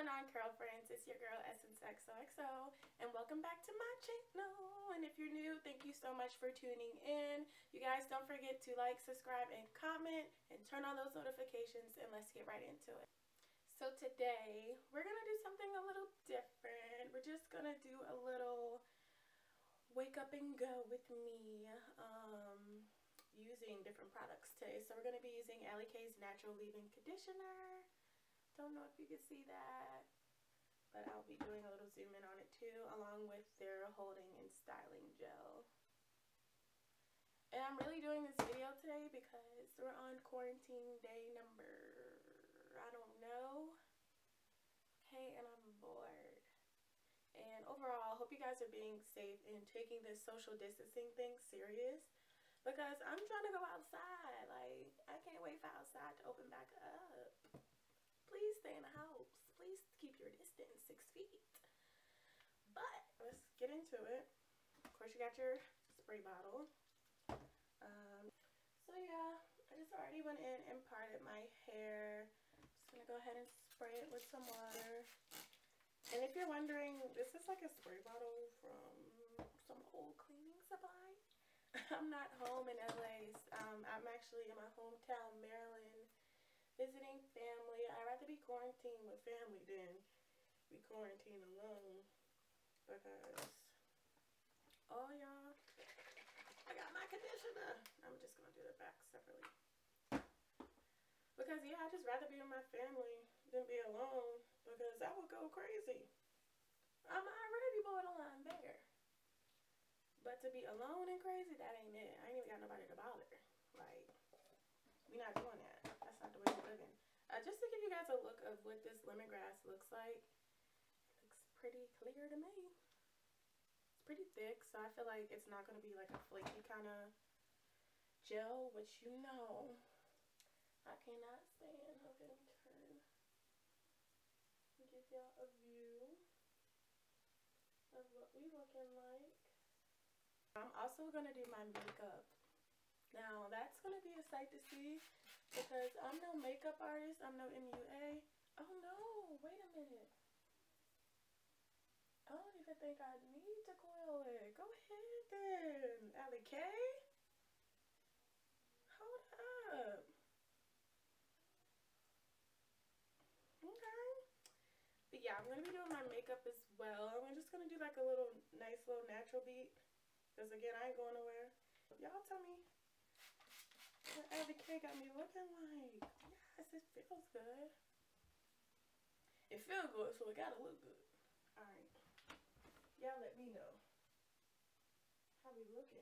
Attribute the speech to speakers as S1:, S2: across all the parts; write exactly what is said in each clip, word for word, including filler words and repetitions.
S1: going on, curl friends? It's your girl Essencexoxo, and welcome back to my channel. And if you're new, thank you so much for tuning in. You guys don't forget to like, subscribe, and comment, and turn on those notifications, and let's get right into it. So today we're gonna do something a little different. We're just gonna do a little wake up and go with me, um, using different products today. So we're gonna be using Alley K's Natural Leave-In Conditioner. Don't know if you can see that, but I'll be doing a little zoom in on it too, along with their holding and styling gel. And I'm really doing this video today because we're on quarantine day number, I don't know, okay, and I'm bored. And overall, I hope you guys are being safe and taking this social distancing thing serious, because I'm trying to go outside. Like, I can't wait for outside to open back up. Please stay in the house. Please keep your distance, six feet. But let's get into it. Of course, you got your spray bottle. Um, so yeah, I just already went in and parted my hair. Just gonna go ahead and spray it with some water. And if you're wondering, this is like a spray bottle from some old cleaning supply. I'm not home in L A. Um, I'm actually in my hometown, Maryland, visiting family. I'd rather be quarantined with family than be quarantined alone, because, oh y'all, I got my conditioner. I'm just gonna do the back separately, because yeah, I'd just rather be with my family than be alone, because I would go crazy. I'm already borderline there, but to be alone and crazy, that ain't it. I ain't even got nobody to bother. Like, we're not doing that. That's not the way we're living. Uh, just to give you guys a look of what this lemongrass looks like. It looks pretty clear to me. It's pretty thick, so I feel like it's not going to be like a flaky kind of gel, which you know I cannot stand. Okay, let me turn and give y'all a view of what we looking like. I'm also going to do my makeup. Now, that's going to be a sight to see, because I'm no makeup artist. I'm no M U A. Oh, no. Wait a minute. I don't even think I need to coil it. Go ahead, then. Alley K? Hold up. Okay. But, yeah, I'm going to be doing my makeup as well. I'm just going to do, like, a little nice little natural beat, because, again, I ain't going nowhere. Y'all tell me what Alley K got me looking like. Yes, it feels good. It feels good, so it gotta look good. Alright. Y'all let me know how we looking.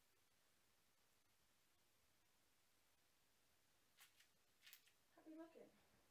S1: How we looking?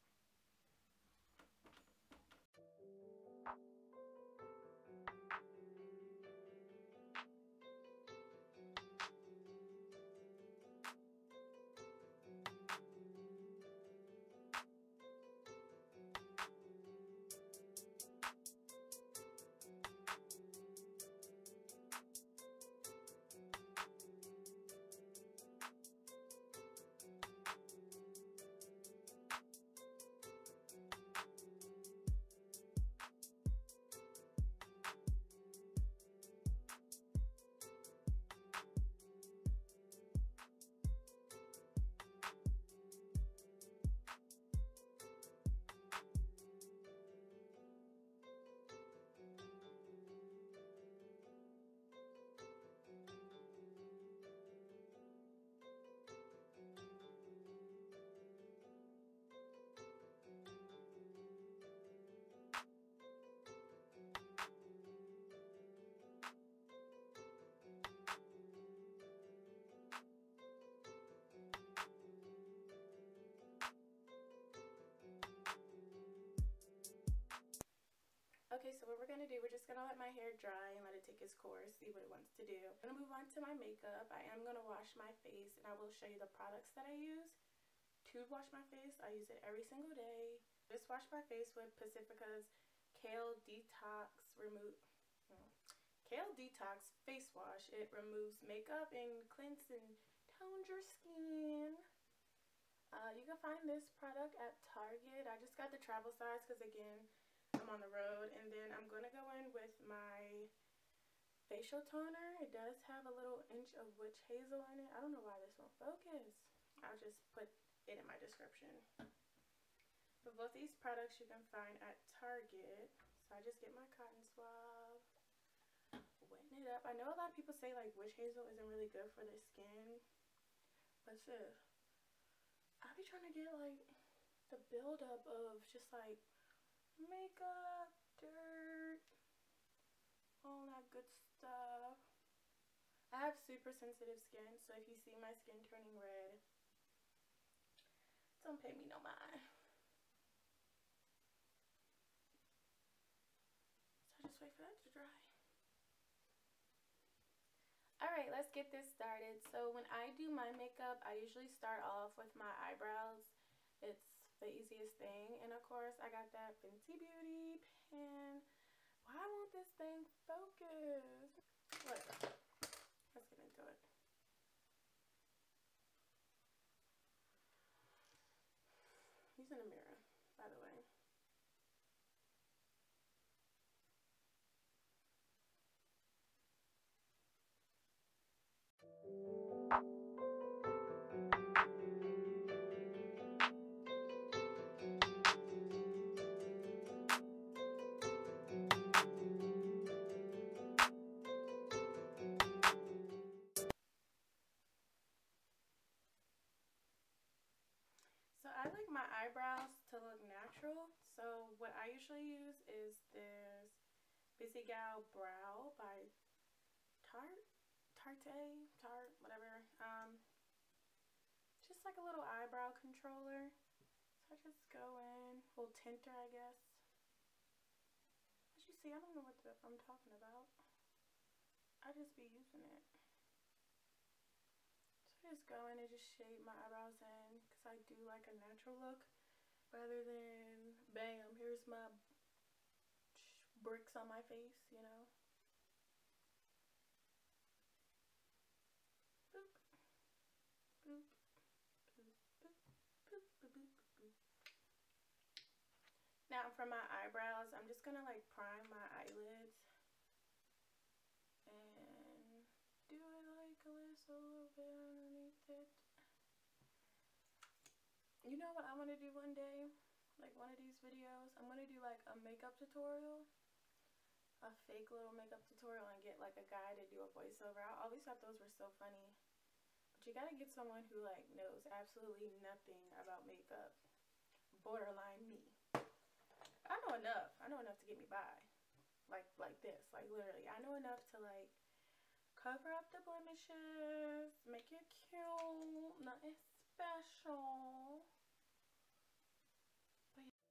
S1: Okay, so what we're going to do, we're just going to let my hair dry and let it take its course, see what it wants to do. I'm going to move on to my makeup. I am going to wash my face, and I will show you the products that I use to wash my face. I use it every single day. Just wash my face with Pacifica's Kale Detox Remove... No, Kale Detox Face Wash. It removes makeup and cleanses and tones your skin. Uh, you can find this product at Target. I just got the travel size because, again, I'm on the road. And then I'm going to go in with my facial toner. It does have a little inch of witch hazel in it. I don't know why this won't focus. I'll just put it in my description. But both these products you can find at Target. So I just get my cotton swab, wetting it up. I know a lot of people say like witch hazel isn't really good for their skin, but sis, I be trying to get like the buildup of just like makeup, dirt, all that good stuff. I have super sensitive skin, so if you see my skin turning red, don't pay me no mind. So I just wait for that to dry. Alright, let's get this started. So when I do my makeup, I usually start off with my eyebrows. It's the easiest thing. And of course, I got that Fenty Beauty pen. Why won't this thing focus? Whatever. Let's get into it. Using a mirror, by the way. So I like my eyebrows to look natural. So what I usually use is this Busy Gal Brow by Tarte, Tarte, Tarte, whatever. Um, just like a little eyebrow controller. So I just go in, little tinter, I guess. As you see, I don't know what the, I'm talking about. I just be using it. So I just go in and just shade my eyebrows in because I do like a natural look rather than bam, here's my bricks on my face, you know. Boop, boop, boop, boop, boop, boop, boop, boop. Now for my eyebrows, I'm just gonna like prime my eyelids and do it like a little bit underneath it. You know what I want to do one day? Like one of these videos, I'm going to do like a makeup tutorial. A fake little makeup tutorial and get like a guy to do a voiceover. I always thought those were so funny. But you got to get someone who like knows absolutely nothing about makeup. Borderline me. I know enough. I know enough to get me by. Like like this. Like literally. I know enough to like cover up the blemishes. Make it cute. Nothing special. But yeah.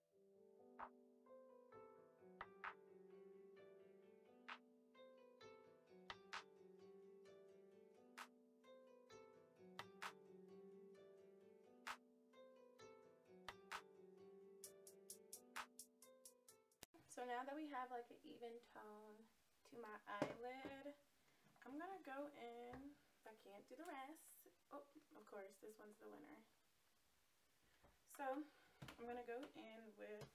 S1: So now that we have like an even tone to my eyelid, I'm gonna go in. I can't do the rest. Oh, of course, this one's the winner. So I'm gonna go in with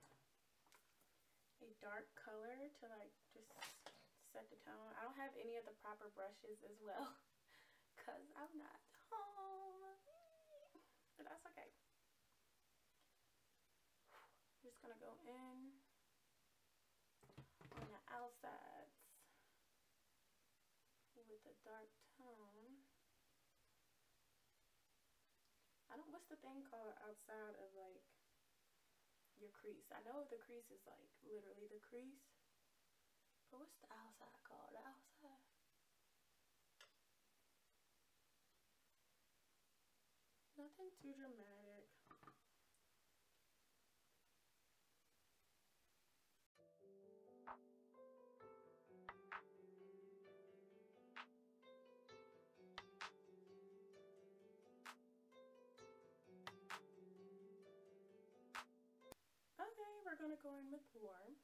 S1: a dark color to like just set the tone. I don't have any of the proper brushes as well because I'm not home, but that's okay. I'm just gonna go in on the outsides with a dark tone. I don't, what's the thing called outside of like your crease? I know the crease is like literally the crease, but what's the outside called? The outside? Nothing too dramatic. Okay, we're gonna go in with warmth.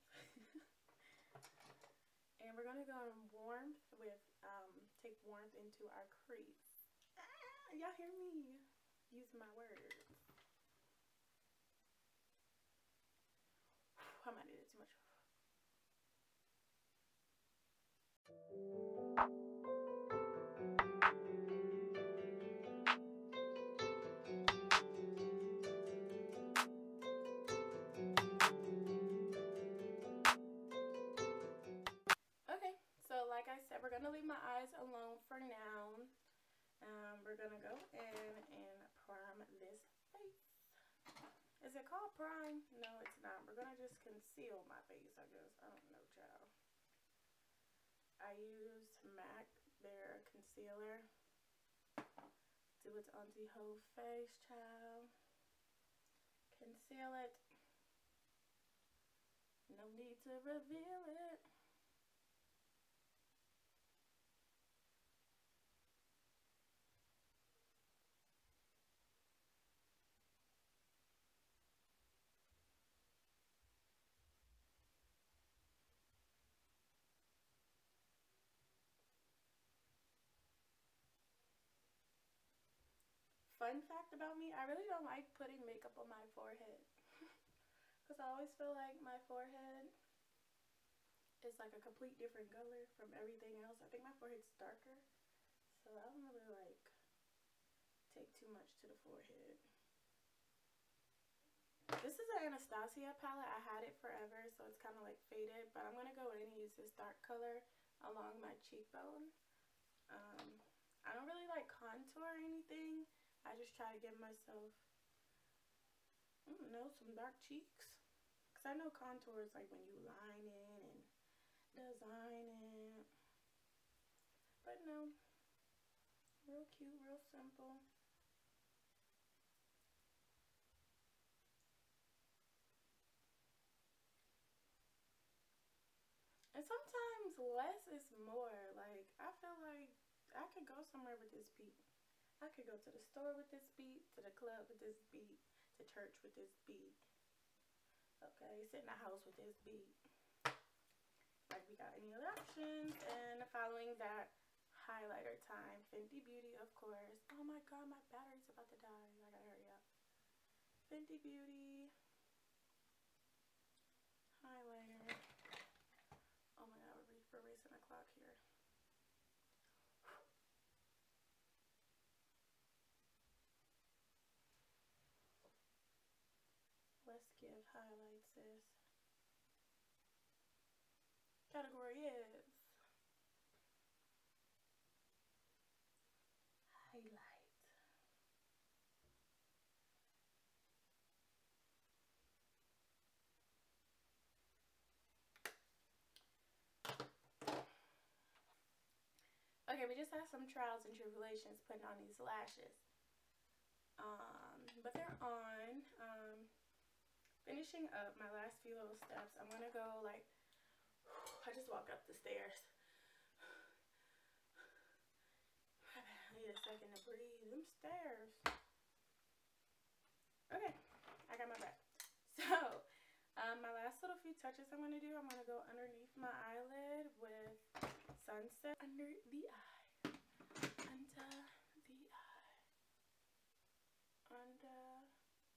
S1: And we're gonna go in warmth with, um, take warmth into our crease. Ah, y'all hear me using my words. I might need to too much. Okay, so like I said, we're gonna leave my eyes alone for now. Um, we're gonna go in and prime this face. Is it called prime? No, it's not. We're gonna just conceal my face, I guess. I don't know, child. I used MAC, their concealer. Do it on the whole face, child. Conceal it. No need to reveal it. Fun fact about me, I really don't like putting makeup on my forehead. Because I always feel like my forehead is like a complete different color from everything else. I think my forehead's darker. So I don't really like take too much to the forehead. This is an Anastasia palette. I had it forever, so it's kind of like faded. But I'm going to go in and use this dark color along my cheekbone. Um, I don't really like contour or anything. I just try to give myself, I don't know, some dark cheeks. Because I know contour is like when you line it and design it. But no, real cute, real simple. And sometimes less is more. Like, I feel like I could go somewhere with this beat. I could go to the store with this beat, to the club with this beat, to church with this beat. Okay, sit in the house with this beat. Like, we got any other options. And following that, highlighter time. Fenty Beauty, of course. Oh my god, my battery's about to die. I gotta hurry up. Fenty Beauty. Highlighter. Oh my god, we're racing the clock here. Let's give highlights this. Category is highlight. Okay, we just had some trials and tribulations putting on these lashes. Um, but they're on. Um, finishing up my last few little steps. I'm gonna go like, I just walked up the stairs. I need a second to breathe. Them stairs. Okay, I got my breath. So, um, my last little few touches I'm gonna do, I'm gonna go underneath my eyelid with Sunset under the eye. Under the eye. Under.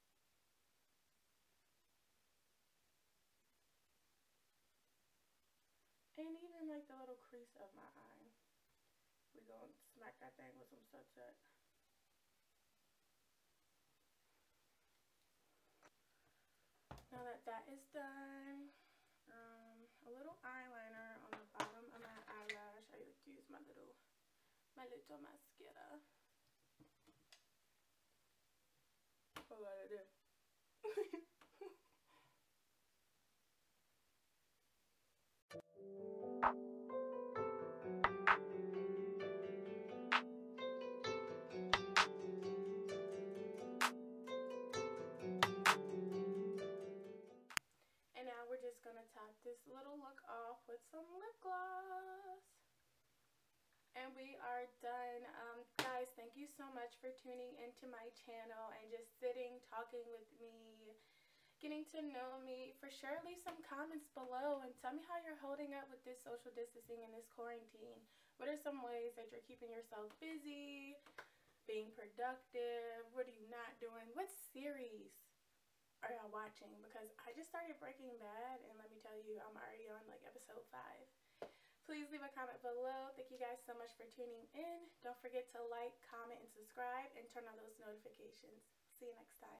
S1: And even like the little crease of my eye. We're going to smack that thing with some Sunset. Now that that is done, um, a little eyeliner on the bottom of my eyelash. I like to use my little, my little mascara. What do I do? And now we're just gonna top this little look off with some lip gloss. And we are done. Um, guys, thank you so much for tuning into my channel and just sitting, talking with me, getting to know me. For sure, leave some comments below and tell me how you're holding up with this social distancing and this quarantine. What are some ways that you're keeping yourself busy, being productive? What are you not doing? What series are y'all watching? Because I just started Breaking Bad, and let me tell you I'm already on like episode five. Please leave a comment below. Thank you guys so much for tuning in. Don't forget to like, comment, and subscribe, and turn on those notifications. See you next time.